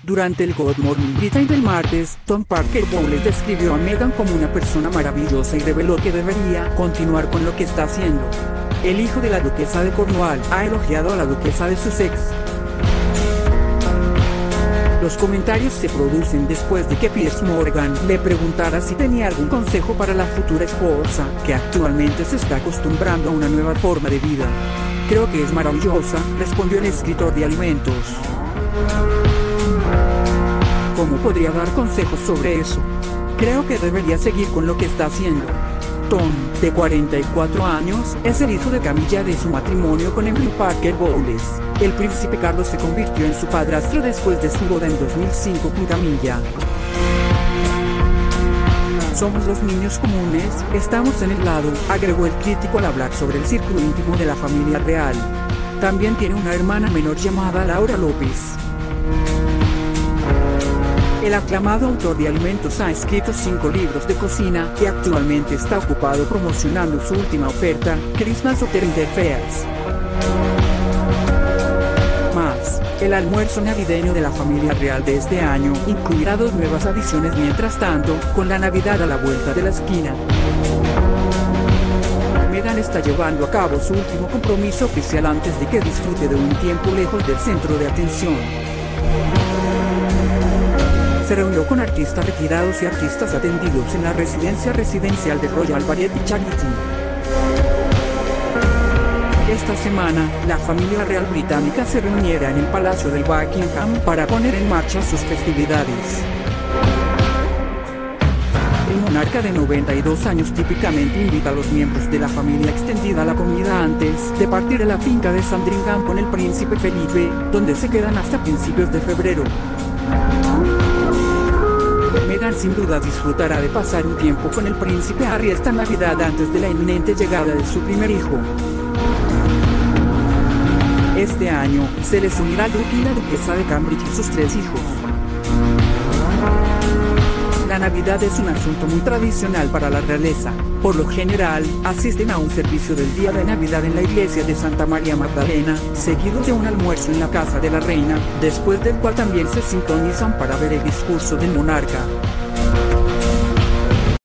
Durante el Good Morning Britain del martes, Tom Parker Bowles describió a Meghan como una persona maravillosa y reveló que debería continuar con lo que está haciendo. El hijo de la duquesa de Cornwall ha elogiado a la duquesa de Sussex. Los comentarios se producen después de que Piers Morgan le preguntara si tenía algún consejo para la futura esposa, que actualmente se está acostumbrando a una nueva forma de vida. Creo que es maravillosa, respondió el escritor de alimentos. ¿Cómo podría dar consejos sobre eso? Creo que debería seguir con lo que está haciendo. Tom, de 44 años, es el hijo de Camilla de su matrimonio con Andrew Parker Bowles. El príncipe Carlos se convirtió en su padrastro después de su boda en 2005 con Camilla. Somos los niños comunes, estamos en el lado, agregó el crítico al hablar sobre el círculo íntimo de la familia real. También tiene una hermana menor llamada Laura López. El aclamado autor de alimentos ha escrito 5 libros de cocina y actualmente está ocupado promocionando su última oferta, Christmas Other Affairs. Más, el almuerzo navideño de la familia real de este año incluirá 2 nuevas adiciones mientras tanto, con la Navidad a la vuelta de la esquina. Meghan está llevando a cabo su último compromiso oficial antes de que disfrute de un tiempo lejos del centro de atención. Se reunió con artistas retirados y artistas atendidos en la residencia residencial de Royal Variety Charity. Esta semana, la familia real británica se reuniera en el Palacio de Buckingham para poner en marcha sus festividades. El monarca de 92 años típicamente invita a los miembros de la familia extendida a la comida antes de partir a la finca de Sandringham con el príncipe Felipe, donde se quedan hasta principios de febrero. Meghan sin duda disfrutará de pasar un tiempo con el príncipe Harry esta Navidad antes de la inminente llegada de su primer hijo. Este año, se les unirá el duque y la duquesa de Cambridge y sus 3 hijos. La Navidad es un asunto muy tradicional para la realeza. Por lo general, asisten a un servicio del día de Navidad en la iglesia de Santa María Magdalena, seguido de un almuerzo en la casa de la reina, después del cual también se sintonizan para ver el discurso del monarca.